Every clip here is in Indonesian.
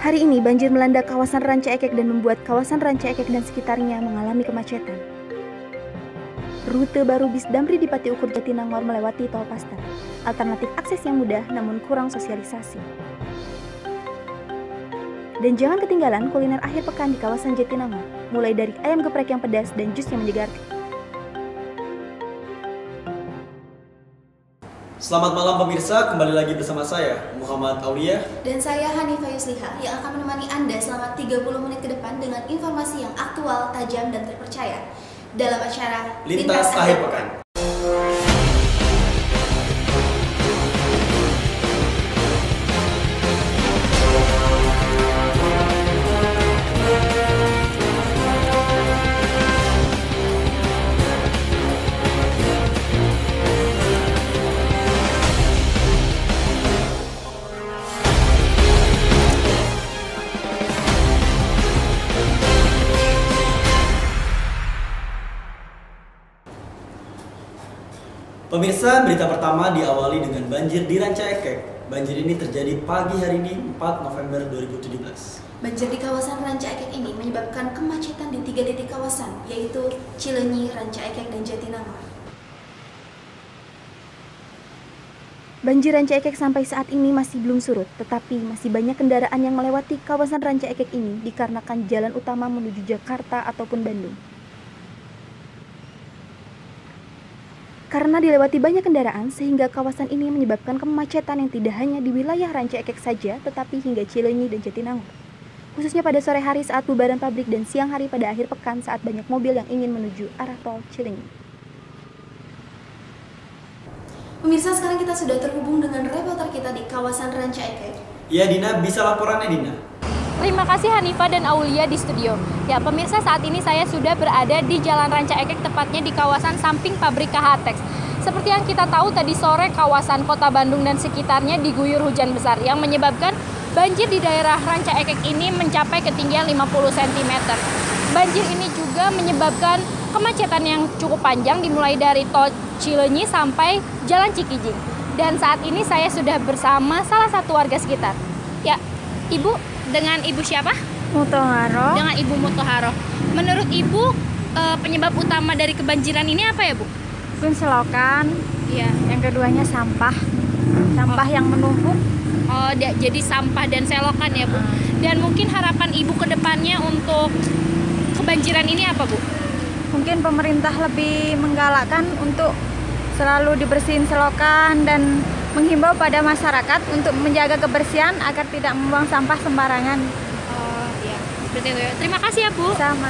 Hari ini banjir melanda kawasan Ranca Ekek dan membuat kawasan Ranca Ekek dan sekitarnya mengalami kemacetan. Rute baru bis Damri di Pati Ukur Jatinangor melewati Tol Paster. Alternatif akses yang mudah namun kurang sosialisasi. Dan jangan ketinggalan kuliner akhir pekan di kawasan Jatinangor, mulai dari ayam geprek yang pedas dan jus yang menyegarkan. Selamat malam pemirsa, kembali lagi bersama saya Muhammad Aulia dan saya Hanifah Yusliha yang akan menemani Anda selama 30 menit ke depan dengan informasi yang aktual, tajam, dan terpercaya dalam acara Lintas Akhir Pekan. Pemirsa, berita pertama diawali dengan banjir di Ranca Ekek. Banjir ini terjadi pagi hari ini 4 November 2017. Banjir di kawasan Ranca Ekek ini menyebabkan kemacetan di 3 titik kawasan, yaitu Cileunyi, Ranca Ekek, dan Jatinangor. Banjir Ranca Ekek sampai saat ini masih belum surut, tetapi masih banyak kendaraan yang melewati kawasan Ranca Ekek ini dikarenakan jalan utama menuju Jakarta ataupun Bandung. Karena dilewati banyak kendaraan, sehingga kawasan ini menyebabkan kemacetan yang tidak hanya di wilayah Ranca Ekek saja, tetapi hingga Cileunyi dan Jatinangor. Khususnya pada sore hari saat bubaran pabrik dan siang hari pada akhir pekan saat banyak mobil yang ingin menuju arah tol Cileunyi. Pemirsa, sekarang kita sudah terhubung dengan reporter kita di kawasan Ranca Ekek. Ya Dina, bisa laporannya Dina? Terima kasih Hanifah dan Aulia di studio. Ya pemirsa, saat ini saya sudah berada di Jalan Ranca Ekek, tepatnya di kawasan samping pabrik KH-Tex. Seperti yang kita tahu, tadi sore kawasan kota Bandung dan sekitarnya diguyur hujan besar yang menyebabkan banjir di daerah Ranca Ekek ini mencapai ketinggian 50 cm. Banjir ini juga menyebabkan kemacetan yang cukup panjang dimulai dari tol Cileunyi sampai Jalan Cikijing. Dan saat ini saya sudah bersama salah satu warga sekitar. Ya, Ibu, dengan Ibu siapa? Mutoharo. Dengan Ibu Mutoharo. Menurut Ibu, penyebab utama dari kebanjiran ini apa ya, Bu? Mungkin selokan. Iya. Yang keduanya sampah. Sampah yang menumpuk. Oh, jadi sampah dan selokan ya, Bu. Dan mungkin harapan Ibu ke depannya untuk kebanjiran ini apa, Bu? Mungkin pemerintah lebih menggalakkan untuk selalu dibersihin selokan dan menghimbau pada masyarakat untuk menjaga kebersihan agar tidak membuang sampah sembarangan. Oh, iya. Seperti itu ya. Terima kasih ya, Bu. Sama.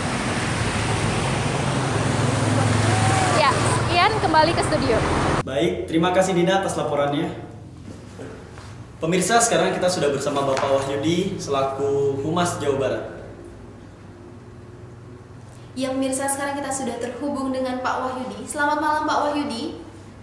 Ya, sekian kembali ke studio. Baik, terima kasih Dina atas laporannya. Pemirsa, sekarang kita sudah bersama Bapak Wahyudi selaku Humas Jawa Barat. Ya pemirsa, sekarang kita sudah terhubung dengan Pak Wahyudi. Selamat malam Pak Wahyudi.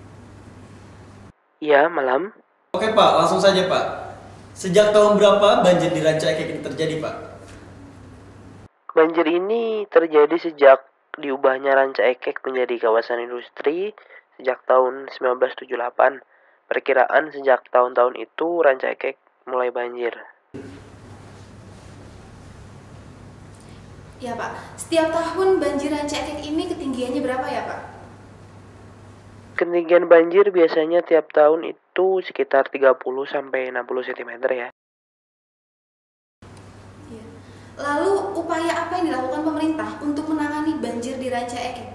Iya, malam. Oke Pak, langsung saja Pak. Sejak tahun berapa banjir di Ranca Ekek ini terjadi Pak? Banjir ini terjadi sejak diubahnya Ranca Ekek menjadi kawasan industri sejak tahun 1978. Perkiraan sejak tahun-tahun itu Ranca Ekek mulai banjir. Ya Pak, setiap tahun banjir Ranca Ekek ini ketinggiannya berapa ya Pak? Ketinggian banjir biasanya tiap tahun itu sekitar 30 sampai 60 cm ya. Ya. Lalu upaya apa yang dilakukan pemerintah untuk menangani banjir di Ranca Ekek?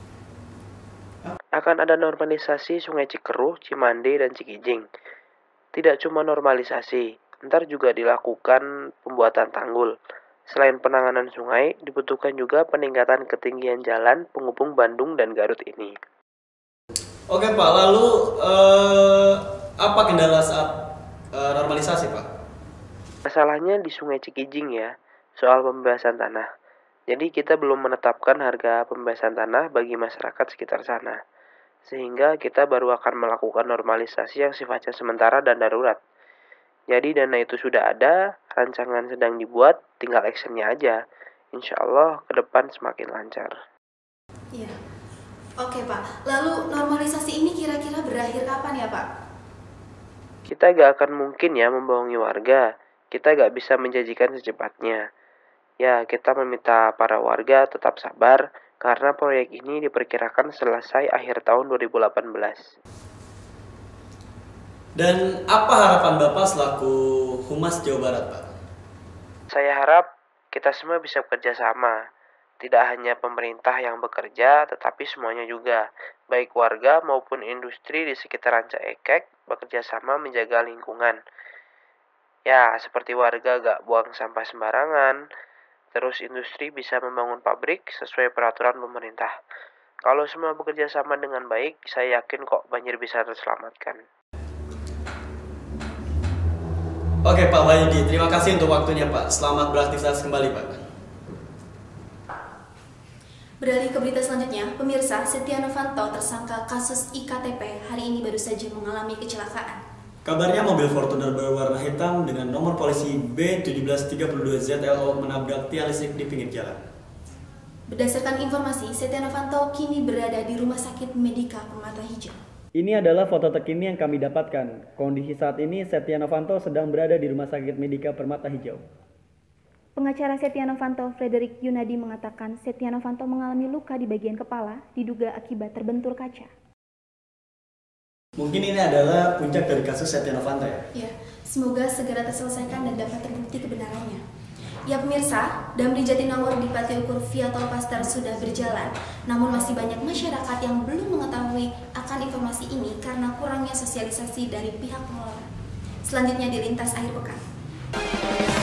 Akan ada normalisasi Sungai Cikeruh, Cimande, dan Cikijing. Tidak cuma normalisasi, ntar juga dilakukan pembuatan tanggul. Selain penanganan sungai, dibutuhkan juga peningkatan ketinggian jalan penghubung Bandung dan Garut ini. Oke Pak, lalu apa kendala saat normalisasi Pak? Masalahnya di Sungai Cikijing ya, soal pembebasan tanah. Jadi kita belum menetapkan harga pembebasan tanah bagi masyarakat sekitar sana. Sehingga kita baru akan melakukan normalisasi yang sifatnya sementara dan darurat. Jadi dana itu sudah ada, rancangan sedang dibuat, tinggal actionnya aja. Insya Allah ke depan semakin lancar. Iya. Oke Pak, lalu normalisasi ini kira-kira berakhir kapan ya Pak? Kita gak akan mungkin ya membohongi warga. kita gak bisa menjanjikan secepatnya. Ya, kita meminta para warga tetap sabar karena proyek ini diperkirakan selesai akhir tahun 2018. Dan apa harapan Bapak selaku Humas Jawa Barat, Pak? Saya harap kita semua bisa bekerja sama. Tidak hanya pemerintah yang bekerja, tetapi semuanya juga. Baik warga maupun industri di sekitar Ranca Ekek bekerja sama menjaga lingkungan. Ya, seperti warga gak buang sampah sembarangan, terus industri bisa membangun pabrik sesuai peraturan pemerintah. Kalau semua bekerja sama dengan baik, saya yakin kok banjir bisa terselamatkan. Oke Pak Wahyudi, terima kasih untuk waktunya Pak. Selamat beraktivitas kembali Pak. Beralih ke berita selanjutnya, pemirsa, Setia Novanto tersangka kasus IKTP hari ini baru saja mengalami kecelakaan. Kabarnya mobil Fortuner berwarna hitam dengan nomor polisi B1732ZLO menabrak tiang listrik di pinggir jalan. Berdasarkan informasi, Setia Novanto kini berada di Rumah Sakit Medika Permata Hijau. Ini adalah foto terkini yang kami dapatkan. Kondisi saat ini Setia Novanto sedang berada di Rumah Sakit Medika Permata Hijau. Pengacara Setia Novanto, Frederick Yunadi, mengatakan Setia Novanto mengalami luka di bagian kepala diduga akibat terbentur kaca. Mungkin ini adalah puncak dari kasus Setia Novanto ya? Ya, semoga segera terselesaikan dan dapat terbukti kebenarannya. Ya pemirsa, Damri Jatinangor di Pati Ukur via Tol Paster sudah berjalan, namun masih banyak masyarakat yang belum mengetahui akan informasi ini karena kurangnya sosialisasi dari pihak pengelola. Selanjutnya di Lintas Akhir Pekan.